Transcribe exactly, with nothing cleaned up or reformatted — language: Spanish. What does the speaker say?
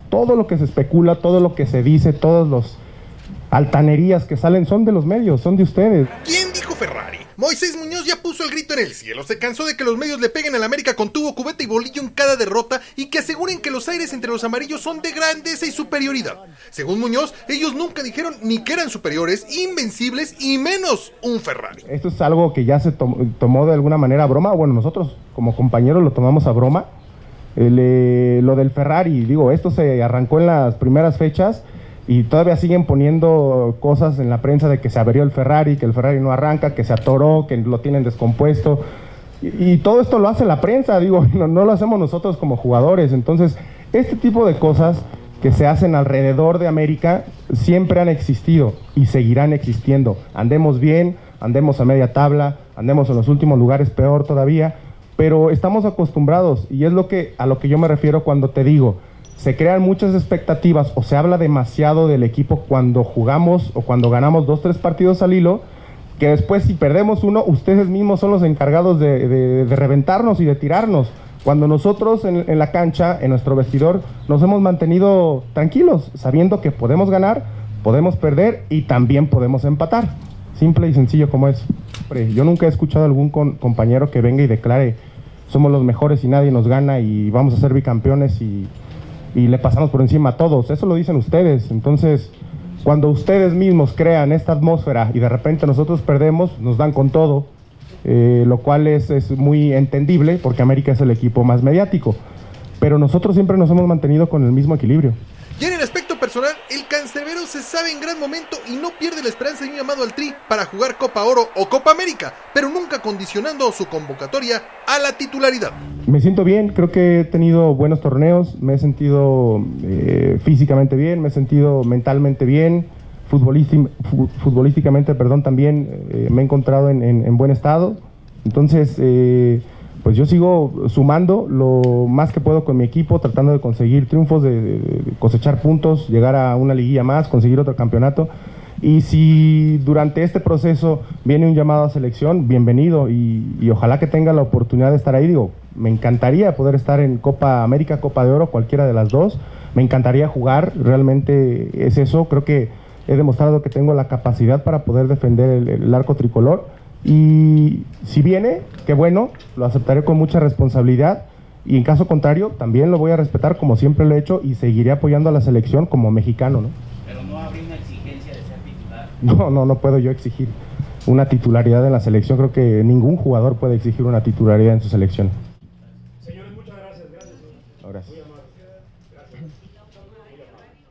todo lo que se especula, todo lo que se dice, todos los altanerías que salen son de los medios, son de ustedes. ¿Quién dijo Ferrari? Moisés Muñoz ya puso el grito en el cielo, se cansó de que los medios le peguen al América con tubo, cubeta y bolillo en cada derrota y que aseguren que los aires entre los amarillos son de grandeza y superioridad. Según Muñoz, ellos nunca dijeron ni que eran superiores, invencibles y menos un Ferrari. Esto es algo que ya se tom tomó de alguna manera a broma, bueno, nosotros como compañeros lo tomamos a broma. El, eh, lo del Ferrari, digo, esto se arrancó en las primeras fechas y todavía siguen poniendo cosas en la prensa de que se averió el Ferrari, que el Ferrari no arranca, que se atoró, que lo tienen descompuesto. Y, y todo esto lo hace la prensa, digo, no, no lo hacemos nosotros como jugadores. Entonces, este tipo de cosas que se hacen alrededor de América siempre han existido y seguirán existiendo. Andemos bien, andemos a media tabla, andemos en los últimos lugares, peor todavía, pero estamos acostumbrados y es lo que, a lo que yo me refiero cuando te digo, se crean muchas expectativas o se habla demasiado del equipo cuando jugamos o cuando ganamos dos, tres partidos al hilo, que después si perdemos uno, ustedes mismos son los encargados de, de, de reventarnos y de tirarnos. Cuando nosotros en, en la cancha, en nuestro vestidor, nos hemos mantenido tranquilos, sabiendo que podemos ganar, podemos perder y también podemos empatar. Simple y sencillo como es. Yo nunca he escuchado a algún con, compañero que venga y declare somos los mejores y nadie nos gana y vamos a ser bicampeones y... y le pasamos por encima a todos, eso lo dicen ustedes. Entonces, cuando ustedes mismos crean esta atmósfera y de repente nosotros perdemos, nos dan con todo, eh, lo cual es, es muy entendible porque América es el equipo más mediático, pero nosotros siempre nos hemos mantenido con el mismo equilibrio. Y en el aspecto personal, el cancerbero se sabe en gran momento y no pierde la esperanza de un llamado al Tri para jugar Copa Oro o Copa América, pero nunca condicionando su convocatoria a la titularidad. Me siento bien, creo que he tenido buenos torneos, me he sentido eh, físicamente bien, me he sentido mentalmente bien, futbolísticamente, perdón, también eh, me he encontrado en, en, en buen estado. Entonces, eh, pues yo sigo sumando lo más que puedo con mi equipo, tratando de conseguir triunfos, de, de cosechar puntos, llegar a una liguilla más, conseguir otro campeonato. Y si durante este proceso viene un llamado a selección, bienvenido y, y ojalá que tenga la oportunidad de estar ahí. Digo, me encantaría poder estar en Copa América, Copa de Oro, cualquiera de las dos. Me encantaría jugar, realmente es eso. Creo que he demostrado que tengo la capacidad para poder defender el, el arco tricolor. Y si viene, qué bueno, lo aceptaré con mucha responsabilidad. Y en caso contrario, también lo voy a respetar como siempre lo he hecho y seguiré apoyando a la selección como mexicano, ¿no? Pero no habría una exigencia de ser titular. No, no, no puedo yo exigir una titularidad en la selección. Creo que ningún jugador puede exigir una titularidad en su selección. Señores, muchas gracias. Gracias. Gracias. Muy amable. Gracias.